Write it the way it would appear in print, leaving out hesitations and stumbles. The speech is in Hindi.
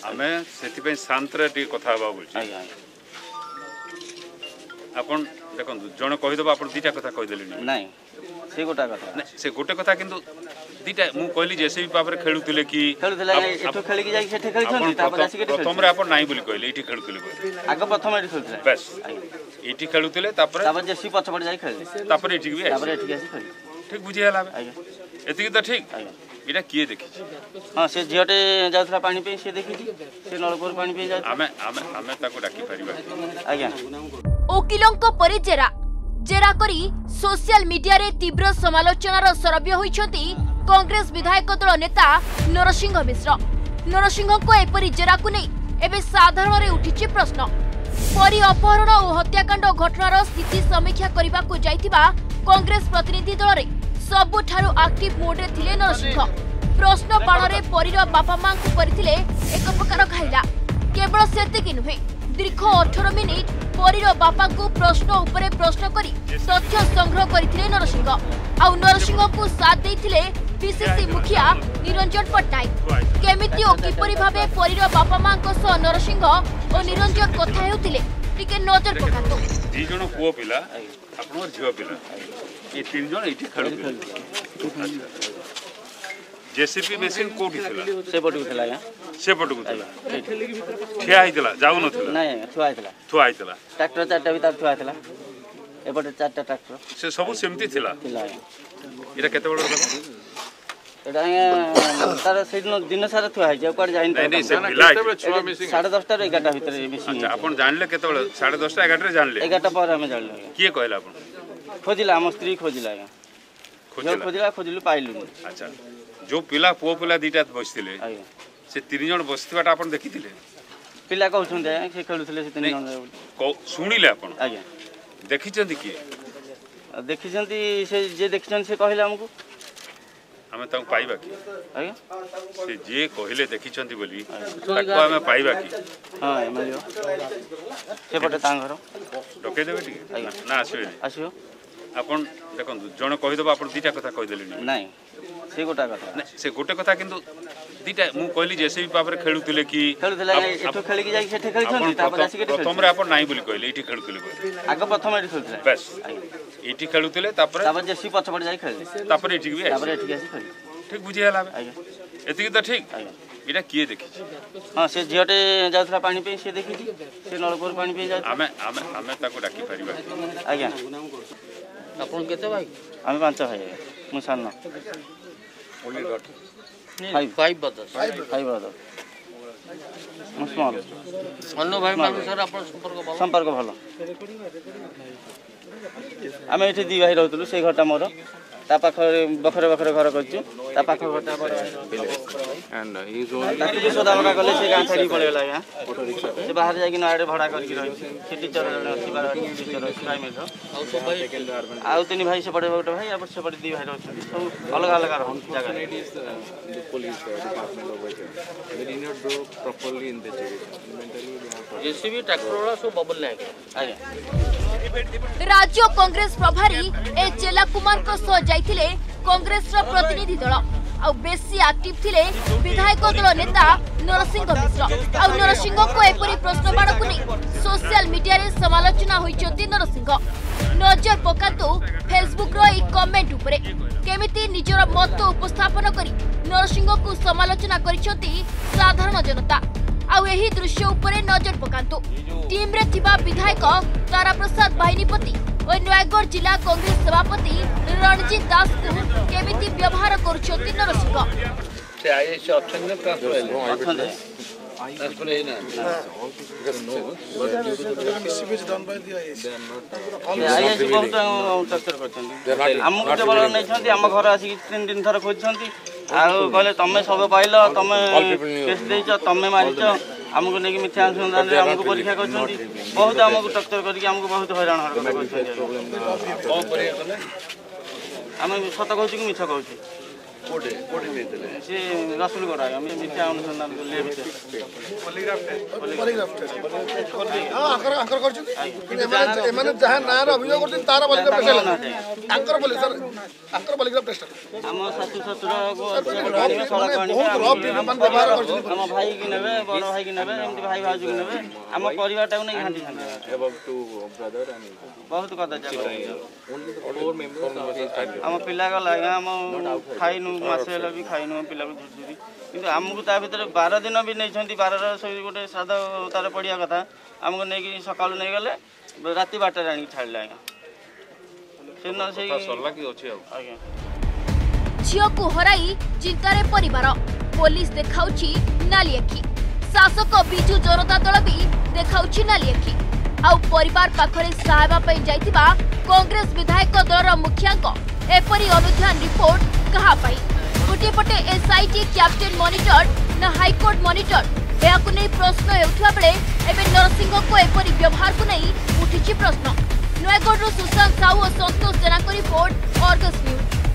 आमे सेति शांत रे कथा हवा बोलछि आपण देखन जण कहि दबो आपण दीटा कथा कहि देलिनी नहीं से गोटा कथा से गोटे कथा किंतु दीटा मु कहली जेसीबी पावर खेलुतिले कि एठो खेली कि जाई सेठे खेली छथि तापर आसी के प्रथम रे आपण नाही बोली कहले एठी खेलुतिले आग प्रथम एठी खेलुतिले बस एठी खेलुतिले तापर जेसीबी पछपड़ जाई खेलले तापर एठी भी तापर एठी आसी खेली ठीक बुझी हला एति तो ठीक एटा किए देखि हां से झियोटे जाउथला पानी पे से देखि से नलपुर पानी पे जाउ आमे ताको डाकी परिबा आज्ञा ओकिलंको परिजेरा जेरा करी सोशल मीडिया रे तीव्र समालोचनार सरब्य होइछथि कांग्रेस विधायक दल नेता नरसिंह मिश्र नरसिंह को एपरि जेरा को नै एबे साधारण रे उठिछि प्रश्न परि अपहरण और हत्याकांड घटनार स्थिति समीक्षा करबा को जाइतिबा कांग्रेस प्रतिनिधि दल रे सबुठारु एक्टिव मोड रे थिले नरसिंह प्रश्न बाण रे परिर बापा मां को परिथिले एक प्रकार घाइला केवल सेतिकि नुहे दीर्घ 18 मिनिट परिर बापा को प्रश्न उपरे प्रश्न करी तथ्य संग्रह करथिले नरसिंह आ नरसिंह को साथ देथिले पीसीसी मुखिया निरंजन पट्टनायक केमिति ओ किपरि भाबे परिर बापा मां को सह नरसिंह और निरंजन कथा हेउथिले टिके नजर पकातो दी जण पुओ पिला आपन झियो पिला ये तीन जण एठी खड़ो जेसीबी मशीन कोठी थिला से पटु थिला या से पटु थिला ठिया आइतला जाउ नथिला नहीं थुआ आइतला ट्रैक्टर चारटा भीतर थुआ आइतला एपटे चारटा ट्रैक्टर से सब सेमती थिला एटा केते बड़ कथा एटा तार दिन सारा थुआ है ऊपर जाइन नहीं से पिला 10:30 टा 11टा भीतर मिसिंग अच्छा अपन जानले केते बड़ 10:30 टा 11टा जानले 11टा पर हम जानले किए कहला अपन खोजिला हम स्त्री खोजिला खोजिलु पाइलु अच्छा जो पिला पुओ पिला दीटा बसथिले से तीन जण बसथिबाटा अपन देखिथिले पिला कहउछन से खेलुथिले से तीन जण सुनिले अपन आज्ञा देखिचंती कि देखिचंती से जे देखिचन से कहले हमको हमें ताऊ पाइबा कि आज्ञा से जे कहले देखिचंती बोली ताको हमें पाइबा कि हां एमलियो से पटे तां घर डके देबे कि आज्ञा ना आसियो अपन देखन जण कहि दबो अपन दीटा कथा कहि देलिनी नहीं से गोटा कथा से गोटे कथा किंतु दीटा मु कहली जेसीबी पावर खेलुतिले कि एठो खेली कि जाई सेठे खेली छथि तापर आसी के प्रथम रे अपन नाही बोली कहले एठी खेलुतिले आग प्रथम एठी खेलुतिले बस एठी खेलुतिले तापर जेसीबी पछपड़ जाई खेलले तापर एठी भी तापर एठी आसी खेली ठीक बुझी हला एति तो ठीक एटा किए देखि हां से झियोटे जाउथला पानी पे से देखि से नलपुर पानी पे जाउ आमे ताको डाकी परिबा आज्ञा अपन केते भाई हम 5 भाई मु सानो ओनली डॉट 5 ब्रदर स्मॉल अन्नो भाई मान सर अपन संपर्क भलो आमे एठी दी भाई रहतलु से घरटा मोर ता पाखरे बखरे घर करछु ता पाख घरटा बड़ एंड ही इज ओनली ताकि सोदा बका गले से गां छाड़ी पड़ेला या ऑटो रिक्शा से बाहर जाई कि नाडे भाड़ा करके रही से टीचर अछि बार टीचर प्राइमरी रो आउ सब भाई आउ तीन भाई से पड़े गोटे भाई अब से पड़े दी भाई रहछन सब अलग अलग रह जगह it is the police department over here. They did not do properly investigation. Mentally they have JCB tractor वाला सब बबल ले आज्ञा राज्य कांग्रेस प्रभारी ए चेला कुमार को सह जाइथिले कांग्रेस रो प्रतिनिधि दल आ बेसी एक्टिव थिले विधायक दल नेता नरसिंह मिश्र आ नरसिंह को एपरि प्रश्न बाण को नै सोशल मीडिया रे समालोचना होइछथि नरसिंह नजर पकातो फेसबुक रो एक कमेंट उपरे केमिति निजर मत उपस्थापन करी नरसिंह को समालोचना करिछथि साधारण जनता आ एही दृश्य उपरे नजर पकातो टीम रे थिबा विधायक तारा प्रसाद बाहिनीपति और नयगढ़ जिला कांग्रेस सभापति रणजीत दास को केमिति व्यवहार करुछथि नरसिंह से आए से ऑप्शन में ट्रांसफर आम घर आसिक 3 दिन थर खोजछंती कहले तमे सब पाइल तमे केस देइछ तमे मारिछ हमको नहीं मिथ्या अनुसंधान रे हमको परीक्षा करछंती बहुत हमको टक्कर करके हमको बहुत हैरान हरकत करछंती हम सत कहू कि मिछ कहू कोटे कोटे नहीं देले से रसूलगढ़ आगे मिथ्या अनुसंधान ले पॉलीग्राफ टेस्ट हां आकर करछन एमाने जहां नार अभियोग करछन तार पॉलीग्राफ टेस्ट आकर बोले सर आकर पॉलीग्राफ टेस्ट हम सासु ससुर को व्यवहार करछन हम भाई की नेबे बड़ भाई की नेबे एमती भाई भाउज की नेबे हम परिवार टाउ नहीं घांटी छन About two brother and बहुत कथा only the 4 members of his family. हम पिला का लागा हम खाइनु मासे भी खाइनु पिला को झुझुरी किंतु हमको ता भीतर 12 दिन भी नहीं छंती 12 रे गोटे सादा तार पड़िया कथा हमको नहीं कि सकाळ नहीं गले राती 12 रे आनी छाड़ले आगा से न से सरला की अछि आगे झियो को हराई चिंतारे परिवार पुलिस देखाउची नाली अखी शासक बिजू जनता दल भी देखाउची नाली अखी आउ परिवार पाखरे सहायता पई जाइतिबा कांग्रेस विधायक दलर मुखियाक एपरी अनुध्यान रिपोर्ट कहा पाई गोटे पटे एसआईटी कैप्टन मॉनिटर ना हाईकोर्ट मॉनिटर एहाकु नै प्रश्न हेउथवा बेले एबे नरसिंह को एपरी व्यवहार को नै उठिछि प्रश्न नयगढ़ सुशांत साहू और संतोष जेना को रिपोर्ट अर्गस न्यूज।